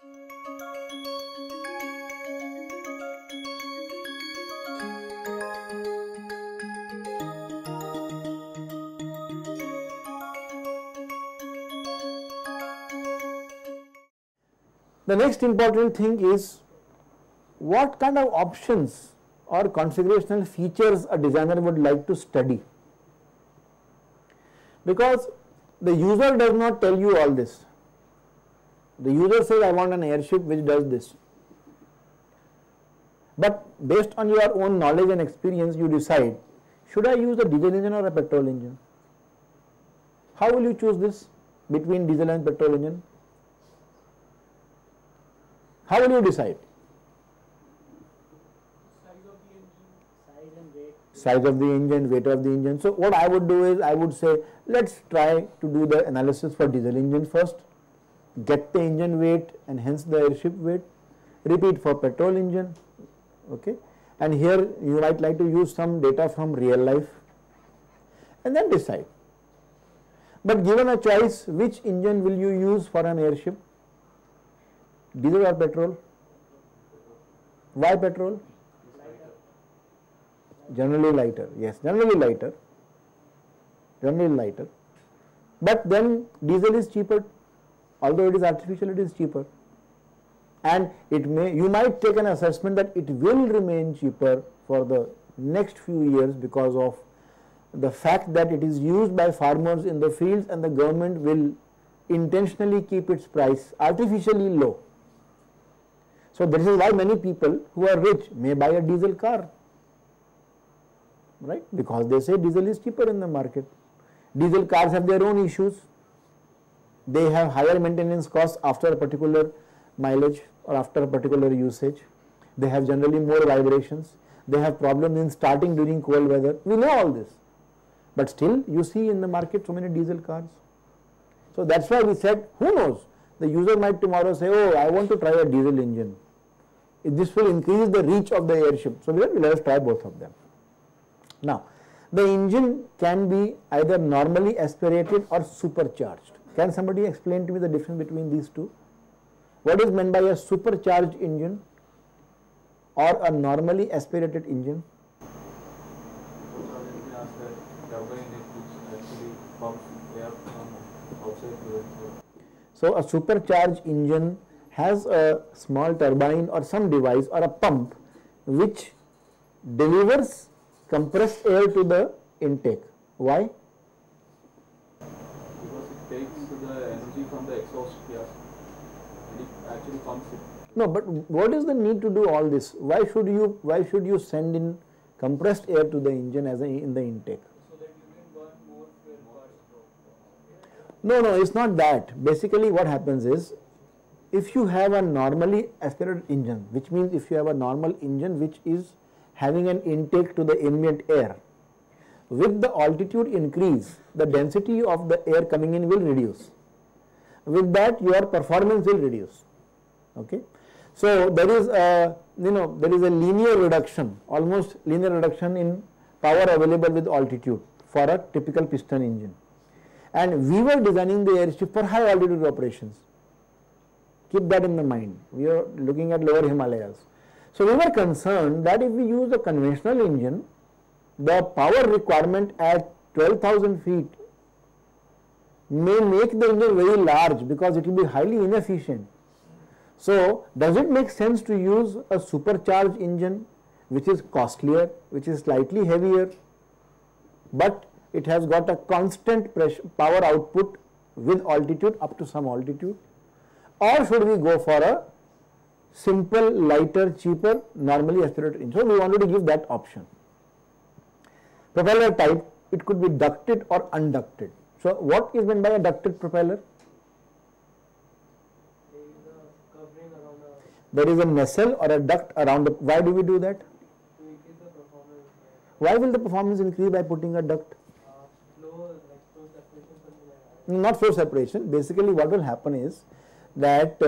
The next important thing is what kind of options or configurational features a designer would like to study, because the user does not tell you all this. The user says, I want an airship which does this, but based on your own knowledge and experience you decide, should I use a diesel engine or a petrol engine? How will you choose this between diesel and petrol engine? How will you decide? Size of the engine, weight of the engine. So what I would do is, I would say, let's try to do the analysis for diesel engine first, get the engine weight and hence the airship weight, repeat for petrol engine, okay, and here you might like to use some data from real life and then decide. But given a choice, which engine will you use for an airship? Diesel or petrol? Why petrol? Generally lighter, yes, generally lighter, but then diesel is cheaper, although it is artificial, it is cheaper, and you might take an assessment that it will remain cheaper for the next few years because of the fact that it is used by farmers in the fields and the government will intentionally keep its price artificially low. So this is why many people who are rich may buy a diesel car, right, because they say diesel is cheaper in the market. Diesel cars have their own issues. They have higher maintenance costs after a particular mileage or after a particular usage. They have generally more vibrations. They have problems in starting during cold weather. We know all this, but still you see in the market so many diesel cars. So that's why we said, who knows, the user might tomorrow say, oh, I want to try a diesel engine. This will increase the reach of the airship. So let us try both of them. Now, the engine can be either normally aspirated or supercharged. Can somebody explain to me the difference between these two? What is meant by a supercharged engine or a normally aspirated engine? So a supercharged engine has a small turbine or some device or a pump which delivers compressed air to the intake. Why? Because it takes the energy from the exhaust gas and it actually pumps it. No, but what is the need to do all this? Why should you send in compressed air to the engine as in the intake? So that you can burn more fuel parts. No, it's not that. Basically what happens is, if you have a normally aspirated engine, which means if you have a normal engine which is having an intake to the ambient air, with the altitude increase, the density of the air coming in will reduce. With that, your performance will reduce. Okay, so there is a linear reduction, almost linear reduction in power available with altitude for a typical piston engine. And we were designing the airship for high altitude operations. Keep that in the mind. We are looking at lower Himalayas. So we were concerned that if we use a conventional engine, the power requirement at 12,000 feet may make the engine very large because it will be highly inefficient. So does it make sense to use a supercharged engine which is costlier, which is slightly heavier, but it has got a constant power output with altitude up to some altitude? Or should we go for a simple, lighter, cheaper, normally aspirated engine? So we wanted to give that option. Propeller type, it could be ducted or unducted. So what is meant by a ducted propeller? There is a nacelle or a duct around the. Why do we do that? To increase the performance. Why will the performance increase by putting a duct? Flow separation, something like that. Not flow separation. Basically, what will happen is that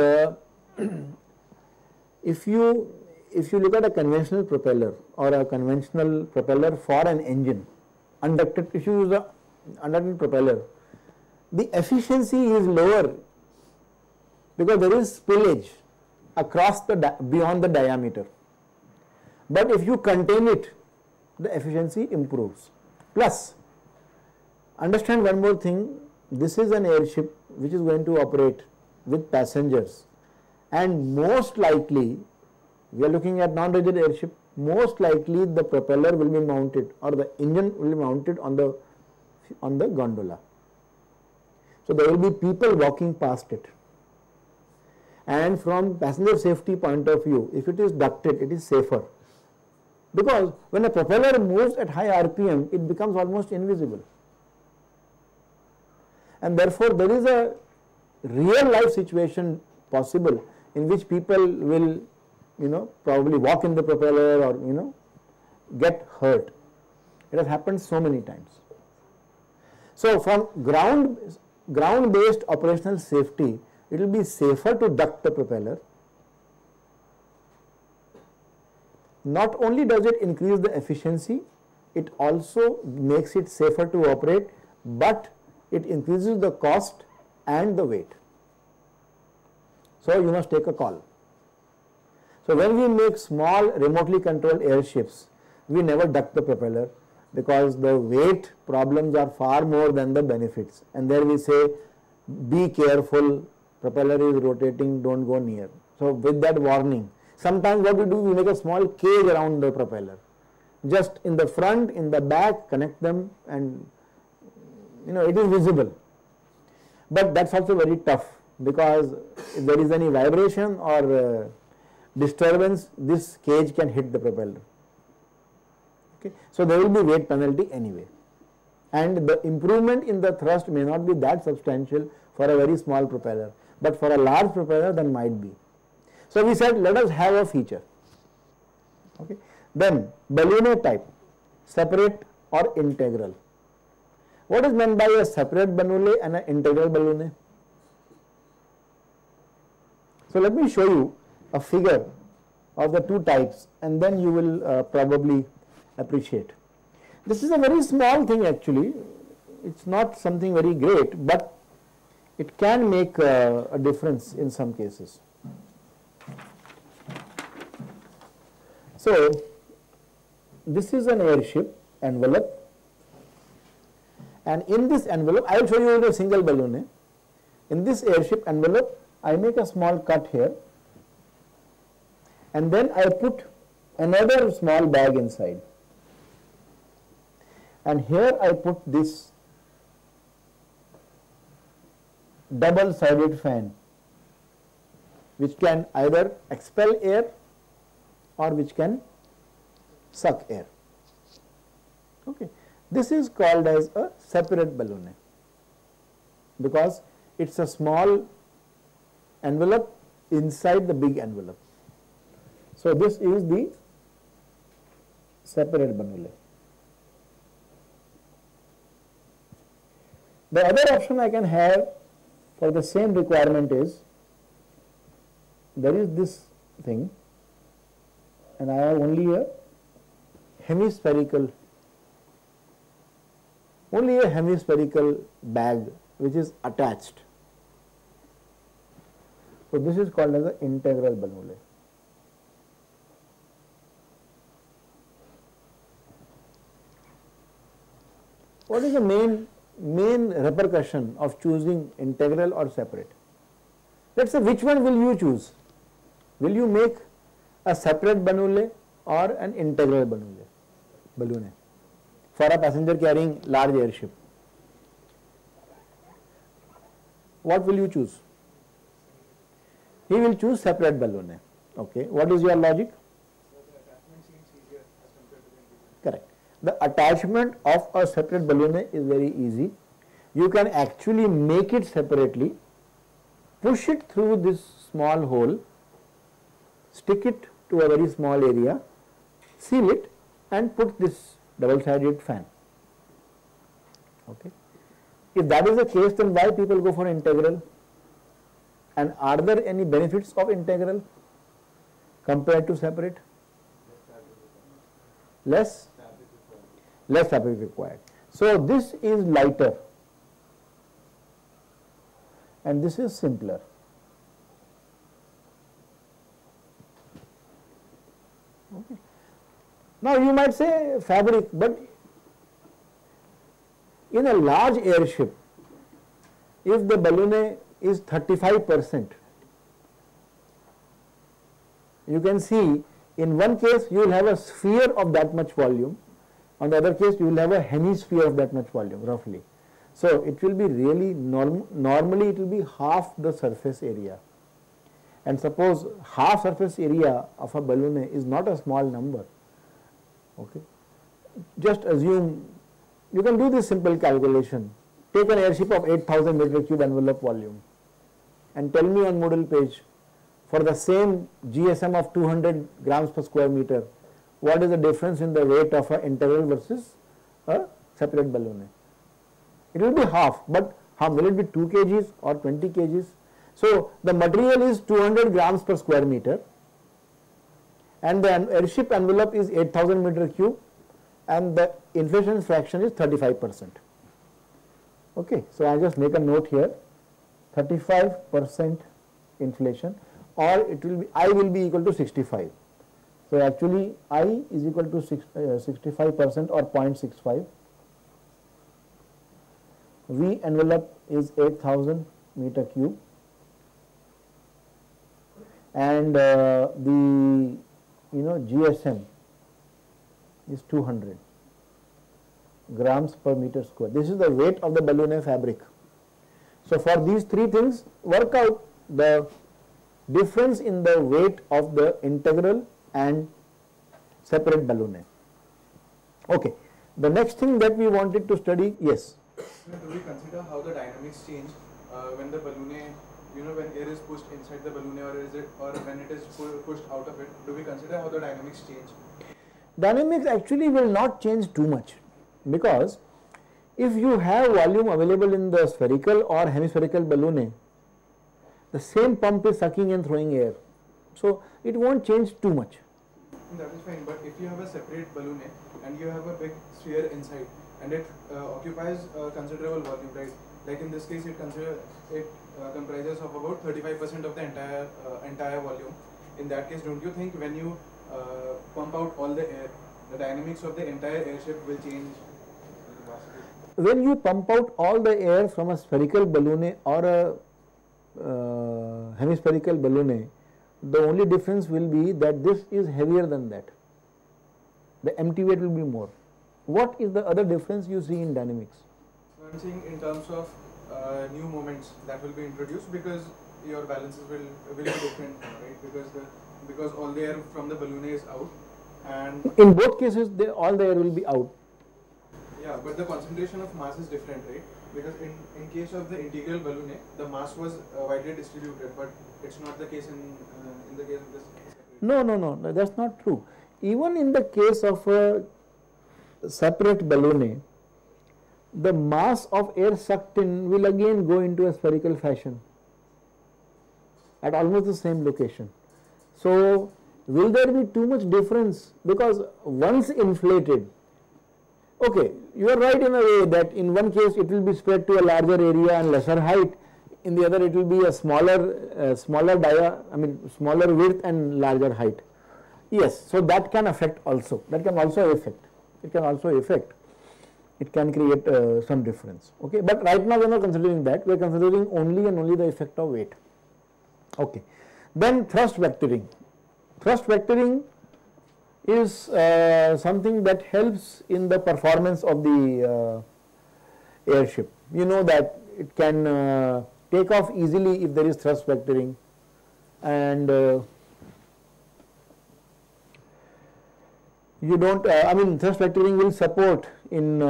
if you look at a conventional propeller or a conventional propeller for an engine, unducted, if you use a unducted propeller, the efficiency is lower because there is spillage across the beyond the diameter. But if you contain it, the efficiency improves. Plus, understand one more thing, this is an airship which is going to operate with passengers, and most likely, we are looking at non-rigid airship, most likely the propeller will be mounted or the engine will be mounted on the gondola. So there will be people walking past it. And from passenger safety point of view, if it is ducted, it is safer. Because when a propeller moves at high RPM, it becomes almost invisible. And therefore, there is a real life situation possible in which people will, probably walk in the propeller or, get hurt. It has happened so many times. So from ground-based operational safety, it will be safer to duct the propeller. Not only does it increase the efficiency, it also makes it safer to operate, but it increases the cost and the weight. So you must take a call. So when we make small remotely controlled airships, we never duct the propeller because the weight problems are far more than the benefits. And there we say, be careful, propeller is rotating, don't go near. So with that warning, sometimes what we do, we make a small cage around the propeller. Just in the front, in the back, connect them and it is visible. But that's also very tough because if there is any vibration or disturbance, this cage can hit the propeller. Okay. So there will be weight penalty anyway. And the improvement in the thrust may not be that substantial for a very small propeller, but for a large propeller there might be. So we said let us have a feature. Okay. Then balloon type, separate or integral. What is meant by a separate balloon and an integral balloon? So let me show you a figure of the two types and then you will probably appreciate. This is a very small thing actually, it's not something very great, but it can make a difference in some cases. So this is an airship envelope, and in this envelope, I will show you a single balloon. In this airship envelope, I make a small cut here, and then I put another small bag inside. And here I put this double-sided fan, which can either expel air or which can suck air. Okay. This is called as a separate balloon because it's a small envelope inside the big envelope. So this is the separate balloon. The other option I can have for the same requirement is, there is this thing and I have only a hemispherical bag which is attached. So this is called as an integral balloon. What is the main repercussion of choosing integral or separate? Let's say, which one will you choose? Will you make a separate balloon or an integral balloon for a passenger carrying large airship? What will you choose? He will choose separate balloon. Okay. What is your logic? Correct. The attachment of a separate balloon is very easy. You can actually make it separately, push it through this small hole, stick it to a very small area, seal it and put this double-sided fan. Okay. If that is the case, then why people go for integral? And are there any benefits of integral compared to separate? Less fabric required. So this is lighter and this is simpler. Now you might say fabric, but in a large airship, if the balloon is 35%, you can see in one case you will have a sphere of that much volume, on the other case you will have a hemisphere of that much volume roughly. So it will be really normally it will be half the surface area, and suppose half surface area of a balloon is not a small number. Okay, just assume, you can do this simple calculation. Take an airship of 8,000 meter cube envelope volume and tell me on Moodle page, for the same GSM of 200 grams per square meter, what is the difference in the weight of an integral versus a separate balloon? It will be half, but how will it be 2 kgs or 20 kgs? So the material is 200 grams per square meter and the airship envelope is 8,000 meter cube and the inflation fraction is 35%. Okay, so I just make a note here, 35% inflation, or it will be I will be equal to 65. So actually I is equal to 65% or 0.65. V envelope is 8,000 meter cube and the GSM is 200 grams per meter square. This is the weight of the balloon fabric. So for these three things, work out the difference in the weight of the integral and separate balloon. Okay, the next thing that we wanted to study, yes. Do we consider how the dynamics change when the balloon, when air is pushed inside the balloon, or when it is pushed out of it? Do we consider how the dynamics change? Dynamics actually will not change too much, because if you have volume available in the spherical or hemispherical balloon, the same pump is sucking and throwing air, so it won't change too much. That is fine, but if you have a separate balloon and you have a big sphere inside and it occupies a considerable volume, right? Like in this case, it comprises of about 35% of the entire volume. In that case, don't you think when you pump out all the air, the dynamics of the entire airship will change? When you pump out all the air from a spherical balloon or a hemispherical balloon, the only difference will be that this is heavier than that. The empty weight will be more. What is the other difference you see in dynamics? So I am saying in terms of new moments that will be introduced, because your balances will be different, right? Because all the air from the balloon is out, and in both cases all the air will be out. Yeah, but the concentration of mass is different, right? Because in case of the integral balloon, the mass was widely distributed, but it's not the case in the case of this. No, that's not true. Even in the case of a separate balloon, the mass of air sucked in will again go into a spherical fashion at almost the same location. So will there be too much difference? Because once inflated, okay, you are right in a way that in one case it will be spread to a larger area and lesser height, in the other it will be a smaller width and larger height. Yes, so that can affect also, it can also affect, it can create some difference, okay. But right now we are not considering that, we are considering only and only the effect of weight, okay. Then thrust vectoring. Thrust vectoring is something that helps in the performance of the airship. You know that it can take off easily if there is thrust vectoring, and you don't, thrust vectoring will support in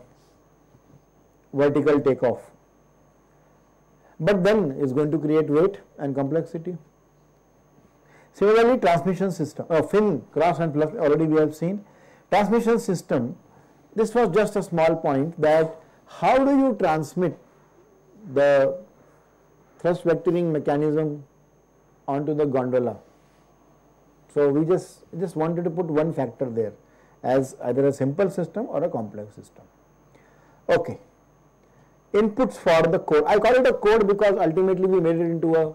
vertical takeoff, but then it's going to create weight and complexity. Similarly, transmission system, fin, cross and fluff, already we have seen. Transmission system, this was just a small point, that how do you transmit the thrust vectoring mechanism onto the gondola. So we just wanted to put one factor there as either a simple system or a complex system. Okay. Inputs for the code. I call it a code because ultimately we made it into a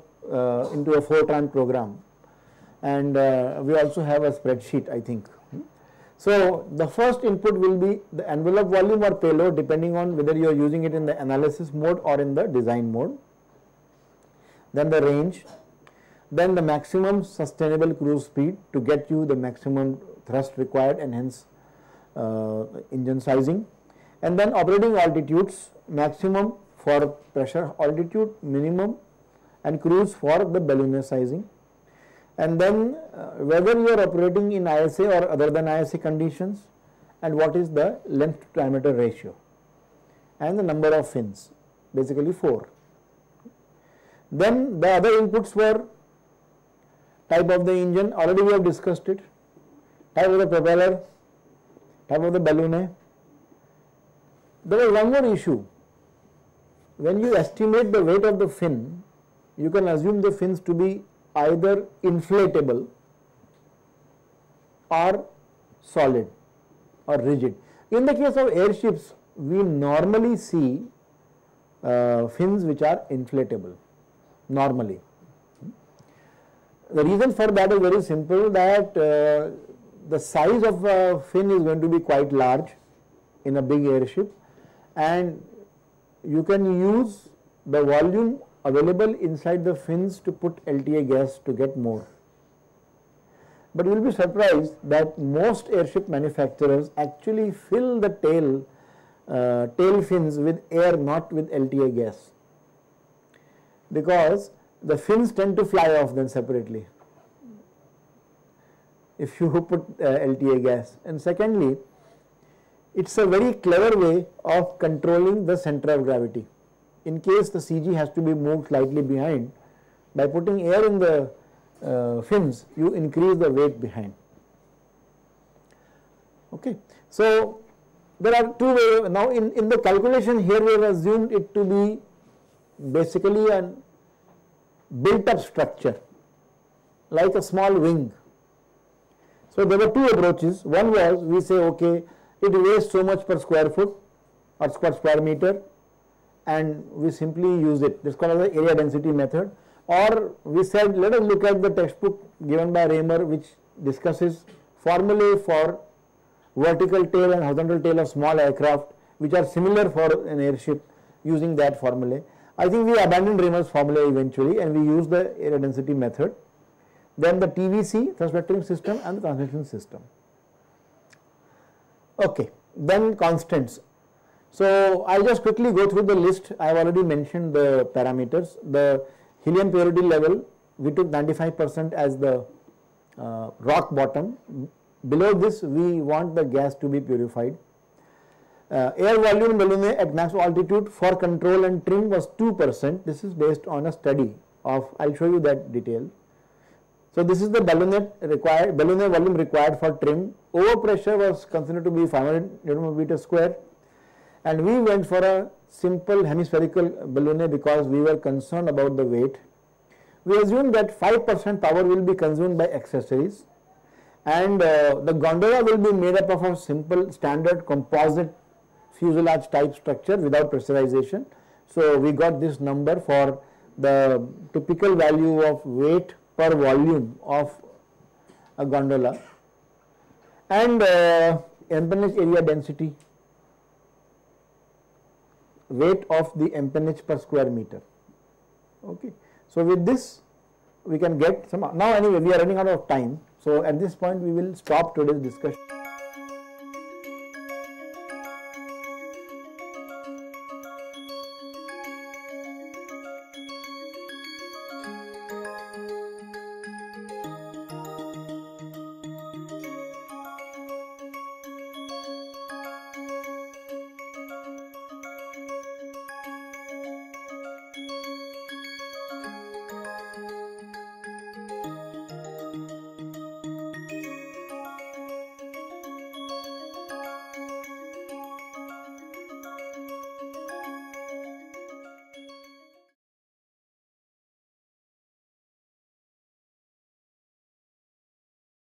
Fortran program, and we also have a spreadsheet, I think. So the first input will be the envelope volume or payload, depending on whether you are using it in the analysis mode or in the design mode. Then the range, then the maximum sustainable cruise speed to get you the maximum thrust required and hence engine sizing, and then operating altitudes, maximum for pressure altitude, minimum and cruise for the balloon sizing, and then whether you are operating in ISA or other than ISA conditions, and what is the length to diameter ratio, and the number of fins, basically 4. Then the other inputs were type of the engine, already we have discussed it, type of the propeller, type of the balloon. There is one more issue. When you estimate the weight of the fin, you can assume the fins to be either inflatable or solid or rigid. In the case of airships, we normally see fins which are inflatable, normally. The reason for that is very simple, that the size of a fin is going to be quite large in a big airship, and you can use the volume available inside the fins to put LTA gas to get more. But you will be surprised that most airship manufacturers actually fill the tail fins with air, not with LTA gas, because the fins tend to fly off then separately if you put LTA gas. And secondly, it's a very clever way of controlling the center of gravity. In case the CG has to be moved slightly behind, by putting air in the fins, you increase the weight behind. Okay. So there are two ways. Now in the calculation here we have assumed it to be basically a built up structure like a small wing. So there were two approaches. One was, we say, okay, it weighs so much per square foot or square meter, and we simply use it. This is called as the area density method. Or we said, let us look at the textbook given by Raymer, which discusses formulae for vertical tail and horizontal tail of small aircraft, which are similar for an airship, using that formulae. I think we abandoned Raymer's formula eventually, and we used the area density method. Then the TVC, thrust vectoring system, and the transmission system. Okay, then constants. So I'll just quickly go through the list. I have already mentioned the parameters. The helium purity level, we took 95% as the rock bottom. Below this, we want the gas to be purified. Air volume balloon at max altitude for control and trim was 2%. This is based on a study of, I'll show you that detail. So this is the balloon volume required for trim. Overpressure was considered to be 500 Nm square, and we went for a simple hemispherical balloon because we were concerned about the weight. We assumed that 5% power will be consumed by accessories, and the gondola will be made up of a simple standard composite fuselage type structure without pressurization. So we got this number for the typical value of weight per volume of a gondola, and empennage area density, weight of the empennage per square meter. Okay. So with this we can get some. Now anyway, we are running out of time, so at this point we will stop today's discussion.